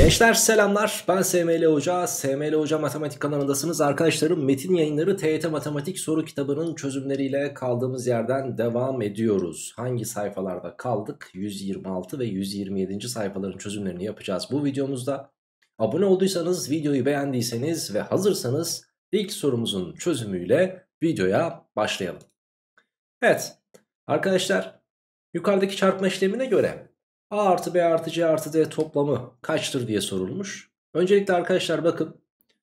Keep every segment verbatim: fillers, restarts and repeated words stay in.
Gençler selamlar, ben S M L Hoca, S M L Hoca Matematik kanalındasınız. Arkadaşlarım, Metin Yayınları T Y T Matematik soru kitabının çözümleriyle kaldığımız yerden devam ediyoruz. Hangi sayfalarda kaldık? yüz yirmi altı ve yüz yirmi yedinci sayfaların çözümlerini yapacağız bu videomuzda. Abone olduysanız, videoyu beğendiyseniz ve hazırsanız ilk sorumuzun çözümüyle videoya başlayalım. Evet arkadaşlar, yukarıdaki çarpma işlemine göre A artı B artı C artı D toplamı kaçtır diye sorulmuş. Öncelikle arkadaşlar bakın,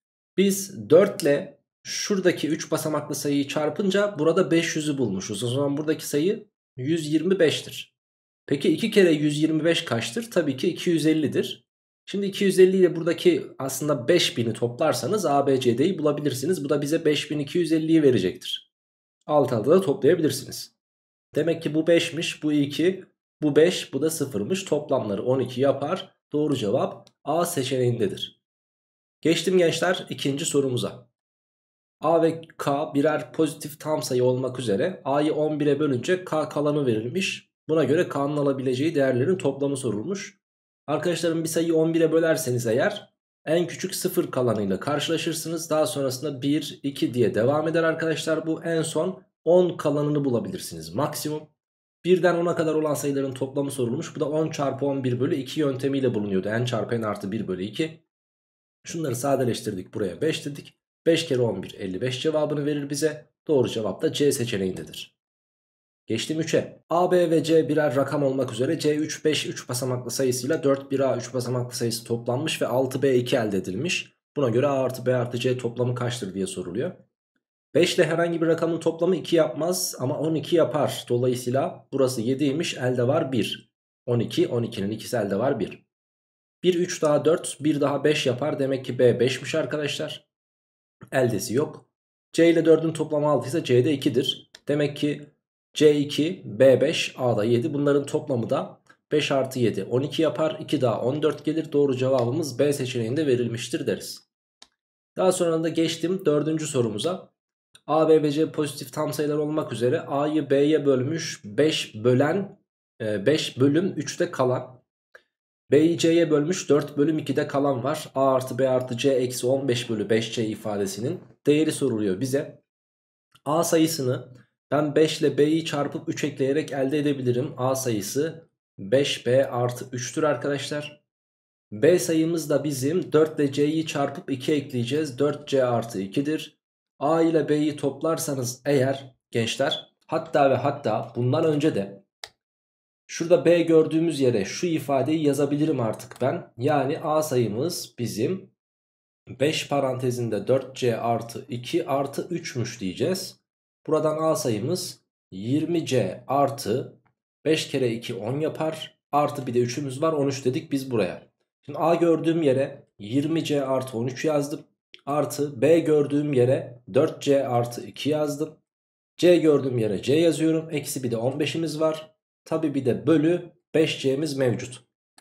biz dört ile şuradaki üç basamaklı sayıyı çarpınca burada beş yüzü bulmuşuz. O zaman buradaki sayı yüz yirmi beştir. Peki iki kere yüz yirmi beş kaçtır? Tabii ki iki yüz ellidir. Şimdi iki yüz elli ile buradaki aslında beş bini toplarsanız A B C D'yi bulabilirsiniz. Bu da bize beş bin iki yüz elliyi verecektir. Alt alta da toplayabilirsiniz. Demek ki bu beşmiş, bu iki, bu beş, bu da sıfırmış. Toplamları on iki yapar. Doğru cevap A seçeneğindedir. Geçtim gençler ikinci sorumuza. A ve K birer pozitif tam sayı olmak üzere A'yı on bire bölünce K kalanı verilmiş. Buna göre K'nın alabileceği değerlerin toplamı sorulmuş. Arkadaşlarım, bir sayıyı on bire bölerseniz eğer en küçük sıfır kalanıyla karşılaşırsınız. Daha sonrasında bir, iki diye devam eder arkadaşlar. Bu en son on kalanını bulabilirsiniz maksimum. birden ona kadar olan sayıların toplamı sorulmuş. Bu da on çarpı on bir bölü iki yöntemiyle bulunuyordu. N çarpı N artı bir bölü iki. Şunları sadeleştirdik, buraya beş dedik. beş kere on bir elli beş cevabını verir bize. Doğru cevap da C seçeneğindedir. Geçtim üçe. A, B ve C birer rakam olmak üzere C üç, beş üç basamaklı sayısıyla dört, bir A üç basamaklı sayısı toplanmış ve altı B iki elde edilmiş. Buna göre A artı B artı C toplamı kaçtır diye soruluyor. beş ile herhangi bir rakamın toplamı iki yapmaz ama on iki yapar. Dolayısıyla burası yediymiş, elde var bir. on iki, on ikinin ikisi elde var bir. bir, üç daha dört, bir daha beş yapar. Demek ki B beşmiş arkadaşlar. Eldesi yok. C ile dördün toplamı altı ise C'de ikidir. Demek ki C iki, B beş, A'da yedi. Bunların toplamı da beş artı yedi, on iki yapar. iki daha on dört gelir. Doğru cevabımız B seçeneğinde verilmiştir deriz. Daha sonra da geçtim dördüncü sorumuza. A, B ve C pozitif tam sayılar olmak üzere A'yı B'ye bölmüş beş bölen beş bölüm üçte kalan, B'yi C'ye bölmüş dört bölüm ikide kalan var. A artı B artı C eksi on beş bölü beş C ifadesinin değeri soruluyor bize. A sayısını ben beş ile B'yi çarpıp üç ekleyerek elde edebilirim. A sayısı beş B artı üçtür arkadaşlar. B sayımız da bizim dört ile C'yi çarpıp iki ekleyeceğiz. dört C artı ikidir. A ile B'yi toplarsanız eğer gençler, hatta ve hatta bundan önce de şurada B gördüğümüz yere şu ifadeyi yazabilirim artık ben. Yani A sayımız bizim beş parantezinde dört C artı iki artı üçmüş diyeceğiz. Buradan A sayımız yirmi C artı beş kere iki on yapar. Artı bir de üçümüz var, on üç dedik biz buraya. Şimdi A gördüğüm yere yirmi C artı on üç yazdım. Artı B gördüğüm yere dört C artı iki yazdım. C gördüğüm yere C yazıyorum. Eksi bir de on beşimiz var. Tabi bir de bölü beş C'miz mevcut.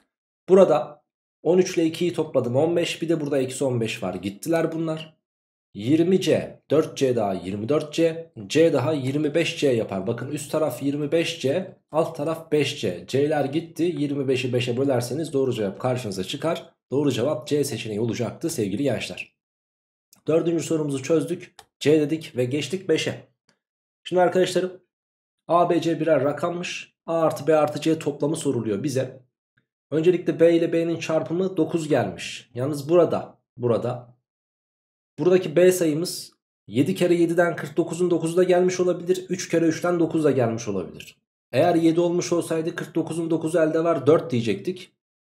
Burada on üç ile ikiyi topladım, on beş, bir de burada eksi on beş var. Gittiler bunlar. yirmi C, dört C daha yirmi dört C, C daha yirmi beş C yapar. Bakın üst taraf yirmi beş C, alt taraf beş C. C'ler gitti. yirmi beşi beşe bölerseniz doğru cevap karşınıza çıkar. Doğru cevap C seçeneği olacaktı sevgili gençler. Dördüncü sorumuzu çözdük. C dedik ve geçtik beşe. Şimdi arkadaşlarım, A, B, C birer rakammış. A artı B artı C toplamı soruluyor bize. Öncelikle B ile B'nin çarpımı dokuz gelmiş. Yalnız burada, burada, buradaki B sayımız yedi kere yediden kırk dokuzun dokuzu da gelmiş olabilir. üç kere üçten dokuz da gelmiş olabilir. Eğer yedi olmuş olsaydı kırk dokuzun dokuzu elde var, dört diyecektik.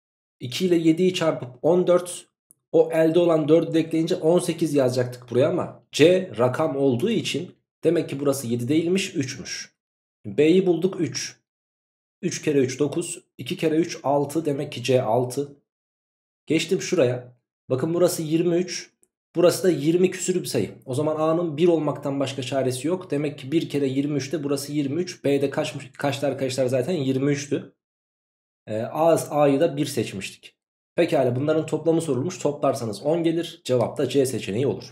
iki ile yediyi çarpıp on dört, o elde olan dördü de ekleyince on sekiz yazacaktık buraya ama C rakam olduğu için demek ki burası yedi değilmiş, üçmüş. B'yi bulduk, üç. üç kere üç dokuz, iki kere üç altı, demek ki C altı. Geçtim şuraya. Bakın burası yirmi üç. Burası da yirmi küsür bir sayı. O zaman A'nın bir olmaktan başka çaresi yok. Demek ki bir kere yirmi üçte burası yirmi üç. B'de kaç, kaçtı arkadaşlar, zaten yirmi üçtü. Ee, A, A'yı da bir seçmiştik. Pekala, bunların toplamı sorulmuş. Toplarsanız on gelir. Cevap da C seçeneği olur.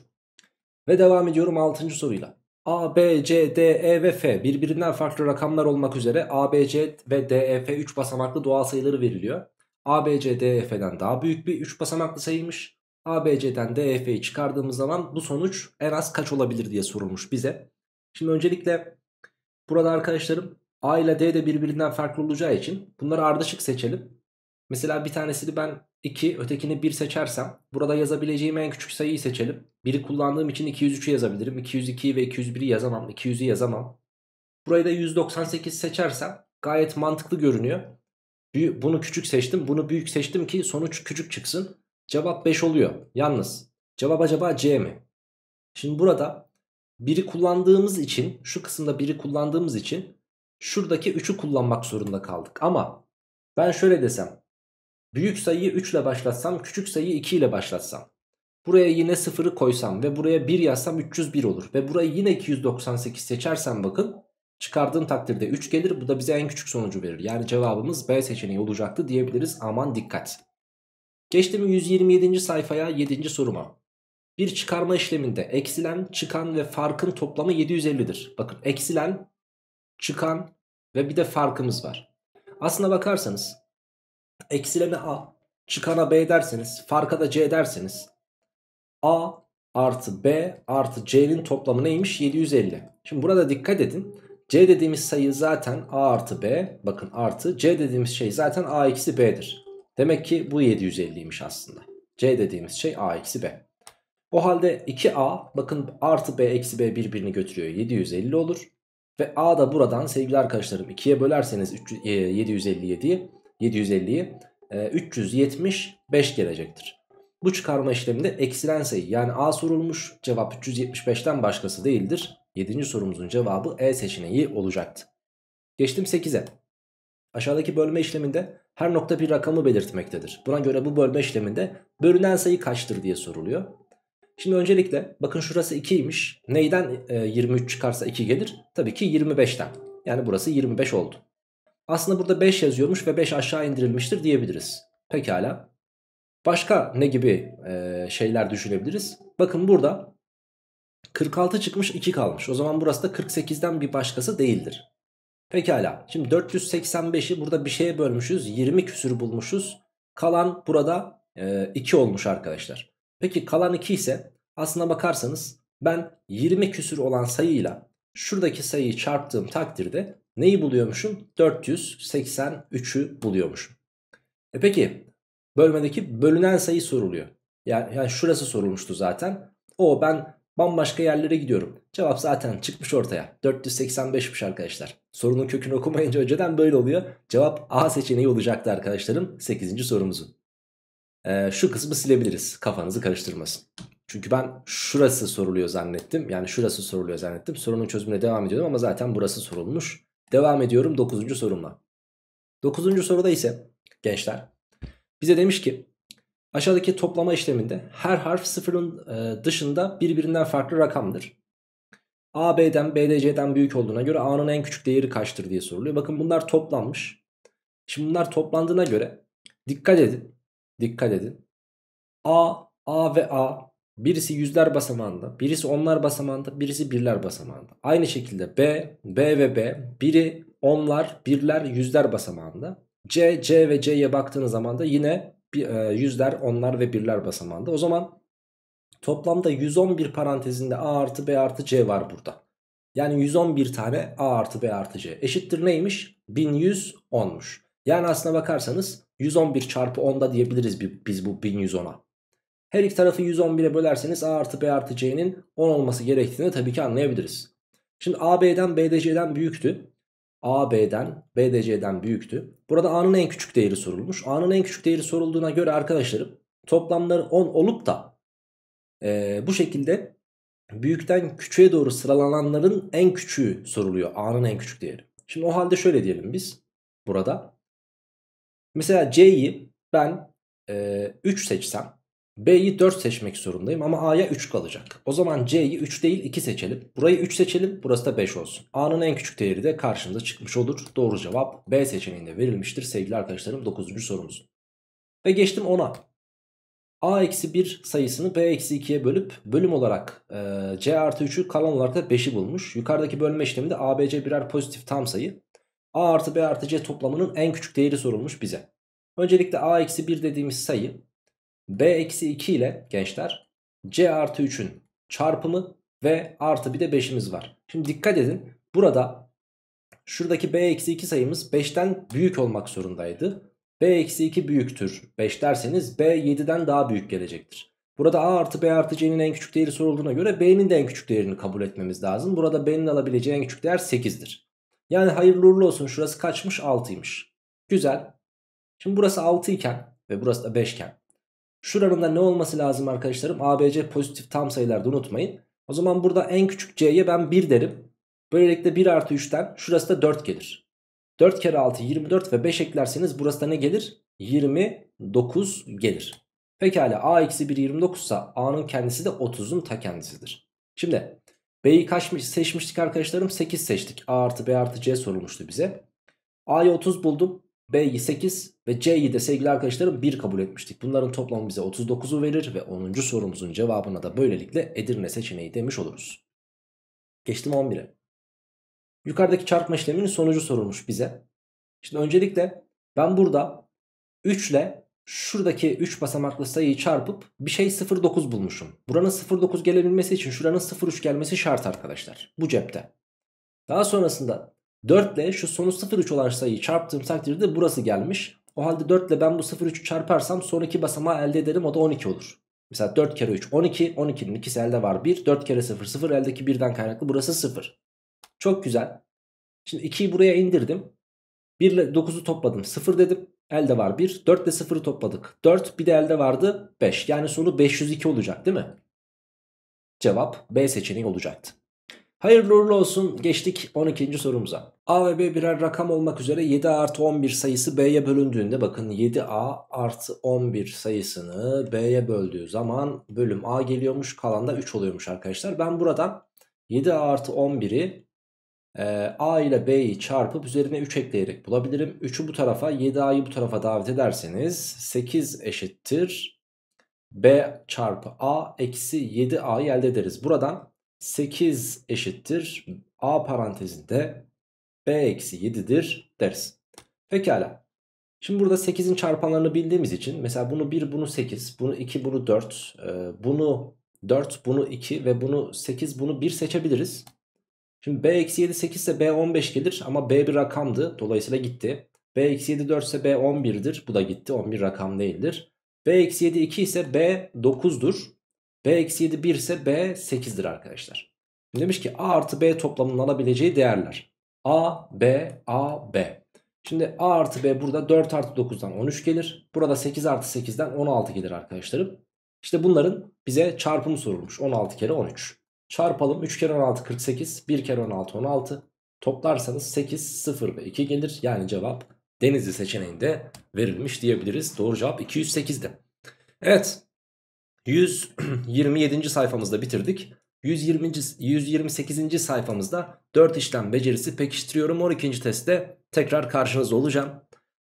Ve devam ediyorum altıncı soruyla. A, B, C, D, E ve F birbirinden farklı rakamlar olmak üzere A, B, C ve D, E, F üç basamaklı doğal sayıları veriliyor. A B C D E F'den daha büyük bir üç basamaklı sayıymış. A B C'den D E F'yi çıkardığımız zaman bu sonuç en az kaç olabilir diye sorulmuş bize. Şimdi öncelikle burada arkadaşlarım A ile D de birbirinden farklı olacağı için bunları ardışık seçelim. Mesela bir tanesini ben iki, ötekini bir seçersem burada yazabileceğim en küçük sayıyı seçelim. biri kullandığım için iki yüz üçü yazabilirim. iki yüz ikiyi ve iki yüz biri yazamam. iki yüzü yazamam. Burayı da yüz doksan sekiz seçersem gayet mantıklı görünüyor. Bunu küçük seçtim, bunu büyük seçtim ki sonuç küçük çıksın. Cevap beş oluyor. Yalnız cevap acaba C mi? Şimdi burada biri kullandığımız için, şu kısımda biri kullandığımız için şuradaki üçü kullanmak zorunda kaldık. Ama ben şöyle desem, büyük sayıyı üç ile başlatsam, küçük sayıyı iki ile başlatsam, buraya yine sıfırı koysam ve buraya bir yazsam üç yüz bir olur. Ve burayı yine iki yüz doksan sekiz seçersem bakın, çıkardığım takdirde üç gelir. Bu da bize en küçük sonucu verir. Yani cevabımız B seçeneği olacaktı diyebiliriz. Aman dikkat. Geçtim yüz yirmi yedinci sayfaya, yedinci soruma. Bir çıkarma işleminde eksilen, çıkan ve farkın toplamı yedi yüz ellidir. Bakın eksilen, çıkan ve bir de farkımız var. Aslına bakarsanız eksilene A, çıkana B derseniz, farka da C derseniz A artı B artı C'nin toplamı neymiş? yedi yüz elli. Şimdi burada dikkat edin. C dediğimiz sayı zaten A artı B. Bakın artı. C dediğimiz şey zaten A eksi B'dir. Demek ki bu yedi yüz elliymiş aslında. C dediğimiz şey A eksi B. O halde iki A, bakın artı B eksi B birbirini götürüyor, yedi yüz elli olur. Ve A da buradan sevgili arkadaşlarım ikiye bölerseniz yedi yüz elli yediyi, yedi yüz elliyi üç yüz yetmiş beş gelecektir. Bu çıkarma işleminde eksilen sayı yani A sorulmuş, cevap üç yüz yetmiş beşten başkası değildir. yedinci sorumuzun cevabı E seçeneği olacaktı. Geçtim sekize. Aşağıdaki bölme işleminde her nokta bir rakamı belirtmektedir. Buna göre bu bölme işleminde bölünen sayı kaçtır diye soruluyor. Şimdi öncelikle bakın şurası ikiymiş. Neyden e, yirmi üç çıkarsa iki gelir? Tabii ki yirmi beşten. Yani burası yirmi beş oldu. Aslında burada beş yazıyormuş ve beş aşağı indirilmiştir diyebiliriz. Pekala. Başka ne gibi e, şeyler düşünebiliriz? Bakın burada kırk altı çıkmış, iki kalmış. O zaman burası da kırk sekizden bir başkası değildir. Pekala. Şimdi dört yüz seksen beşi burada bir şeye bölmüşüz. yirmi küsür bulmuşuz. Kalan burada e, iki olmuş arkadaşlar. Peki kalan iki ise aslına bakarsanız ben yirmi küsür olan sayıyla şuradaki sayıyı çarptığım takdirde neyi buluyormuşum? dört yüz seksen üçü buluyormuşum. E peki bölmedeki bölünen sayı soruluyor. Yani, yani şurası sorulmuştu zaten. O ben bambaşka yerlere gidiyorum. Cevap zaten çıkmış ortaya. dört yüz seksen beşmiş arkadaşlar. Sorunun kökünü okumayınca önceden böyle oluyor. Cevap A seçeneği olacaktı arkadaşlarım sekizinci sorumuzun. Ee, şu kısmı silebiliriz, kafanızı karıştırmasın. Çünkü ben şurası soruluyor zannettim. Yani şurası soruluyor zannettim. Sorunun çözümüne devam ediyordum ama zaten burası sorulmuş. Devam ediyorum dokuzuncu sorumla. dokuzuncu soruda ise gençler bize demiş ki aşağıdaki toplama işleminde her harf sıfırın e, dışında birbirinden farklı rakamdır. A B'den B D C'den büyük olduğuna göre A'nın en küçük değeri kaçtır diye soruluyor. Bakın bunlar toplanmış. Şimdi bunlar toplandığına göre dikkat edin. Dikkat edin. A, A ve A birisi yüzler basamağında, birisi onlar basamağında, birisi birler basamağında. Aynı şekilde B, B ve B biri onlar, birler, yüzler basamağında. C, C ve C'ye baktığınız zaman da yine yüzler, onlar ve birler basamağında. O zaman toplamda yüz on bir parantezinde A artı B artı C var burada. Yani yüz on bir tane A artı B artı C eşittir neymiş? bin yüz onmuş. Yani aslına bakarsanız yüz on bir çarpı onda diyebiliriz biz bu bin yüz ona. Her iki tarafı yüz on bire bölerseniz A artı B artı C'nin on olması gerektiğini tabii ki anlayabiliriz. Şimdi A B'den B D C'den büyüktü. A B'den B D C'den büyüktü. Burada A'nın en küçük değeri sorulmuş. A'nın en küçük değeri sorulduğuna göre arkadaşlarım toplamları on olup da e, bu şekilde büyükten küçüğe doğru sıralananların en küçüğü soruluyor. A'nın en küçük değeri. Şimdi o halde şöyle diyelim biz burada. Mesela C'yi ben e, üç seçsem B'yi dört seçmek zorundayım ama A'ya üç kalacak. O zaman C'yi üç değil iki seçelim. Burayı üç seçelim, burası da beş olsun. A'nın en küçük değeri de karşımıza çıkmış olur. Doğru cevap B seçeneğinde verilmiştir sevgili arkadaşlarım dokuzuncu sorumuz. Ve geçtim ona. A eksi bir sayısını B eksi ikiye bölüp bölüm olarak e, C artı üçü kalan olarak da beşi bulmuş. Yukarıdaki bölme işleminde A B C birer pozitif tam sayı. A artı B artı C toplamının en küçük değeri sorulmuş bize. Öncelikle a eksi bir dediğimiz sayı b eksi iki ile gençler c artı üçün çarpımı ve artı bir de beşimiz var. Şimdi dikkat edin, burada şuradaki b eksi iki sayımız beşten büyük olmak zorundaydı. B eksi iki büyüktür beş derseniz b yediden daha büyük gelecektir. Burada a artı b artı c'nin en küçük değeri sorulduğuna göre b'nin de en küçük değerini kabul etmemiz lazım. Burada b'nin alabileceği en küçük değer sekizdir. Yani hayırlı uğurlu olsun, şurası kaçmış? altıymış. Güzel. Şimdi burası altı iken ve burası da beş iken şuranın da ne olması lazım arkadaşlarım? A B C pozitif tam sayılarda, unutmayın. O zaman burada en küçük c'ye ben bir derim. Böylelikle bir artı üçten şurası da dört gelir. dört kere altı yirmi dört ve beş eklerseniz burası da ne gelir? yirmi dokuz gelir. Pekala, a eksi bir yirmi dokuz ise a'nın kendisi de otuzun ta kendisidir. Şimdi b'yi kaç seçmiştik arkadaşlarım? sekiz seçtik. A artı b artı c sorulmuştu bize. A'yı otuz buldum. B'yi sekiz ve C'yi de sevgili arkadaşlarım bir kabul etmiştik. Bunların toplamı bize otuz dokuzu verir ve onuncu sorumuzun cevabına da böylelikle Edirne seçeneği demiş oluruz. Geçtim on bire. Yukarıdaki çarpma işleminin sonucu sorulmuş bize. Şimdi öncelikle ben burada üç ile şuradaki üç basamaklı sayıyı çarpıp bir şey sıfır virgül dokuz bulmuşum. Buranın sıfır virgül dokuz gelebilmesi için şuranın sıfır virgül üç gelmesi şart arkadaşlar. Bu cepte. Daha sonrasında dört ile şu sonu sıfır virgül üç olan sayıyı çarptığım takdirde burası gelmiş. O halde dört ile ben bu sıfır virgül üçü çarparsam sonraki basamağı elde ederim, o da on iki olur. Mesela dört kere üç on iki, on ikinin ikisi elde var bir, dört kere sıfır sıfır, eldeki birden kaynaklı burası sıfır. Çok güzel. Şimdi ikiyi buraya indirdim. bir ile dokuzu topladım, sıfır dedim, elde var bir. dört ile sıfırı topladık, dört, bir de elde vardı beş. Yani sonu beş yüz iki olacak değil mi? Cevap B seçeneği olacaktı. Hayırlı uğurlu olsun, geçtik on ikinci sorumuza. A ve B birer rakam olmak üzere yedi a artı on bir sayısı B'ye bölündüğünde, bakın yedi a artı on bir sayısını B'ye böldüğü zaman bölüm A geliyormuş, kalan da üç oluyormuş arkadaşlar. Ben buradan yedi a artı on biri e, A ile B'yi çarpıp üzerine üç ekleyerek bulabilirim. üçü bu tarafa, yedi a'yı bu tarafa davet ederseniz sekiz eşittir B çarpı A eksi yedi a'yı elde ederiz. Buradan sekiz eşittir A parantezinde B eksi yedidir deriz. Pekala. Şimdi burada sekizin çarpanlarını bildiğimiz için mesela bunu bir, bunu sekiz, bunu iki, bunu dört, e, bunu dört, bunu iki ve bunu sekiz, bunu bir seçebiliriz. Şimdi B eksi yedi sekiz ise B on beş gelir ama B bir rakamdı, dolayısıyla gitti. B eksi yedi dört ise B on birdir, bu da gitti, on bir rakam değildir. B eksi yedi iki ise B dokuzdur. B eksi yedi bir ise B sekizdir arkadaşlar. Demiş ki A artı B toplamının alabileceği değerler. A, B, A, B. Şimdi A artı B burada dört artı dokuzdan on üç gelir. Burada sekiz artı sekizden on altı gelir arkadaşlarım. İşte bunların bize çarpımı sorulmuş. on altı kere on üç. Çarpalım, üç kere on altı kırk sekiz, bir kere on altı on altı. Toplarsanız sekiz, sıfır ve iki gelir. Yani cevap Denizli seçeneğinde verilmiş diyebiliriz. Doğru cevap iki yüz sekiz'di. Evet, yüz yirmi yedinci sayfamızda bitirdik. yüz yirminci. yüz yirmi sekizinci sayfamızda dört işlem becerisi pekiştiriyorum. on ikinci testte tekrar karşınızda olacağım.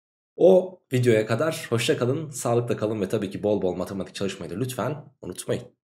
O videoya kadar hoşça kalın, sağlıkla kalın ve tabii ki bol bol matematik çalışmayı da lütfen unutmayın.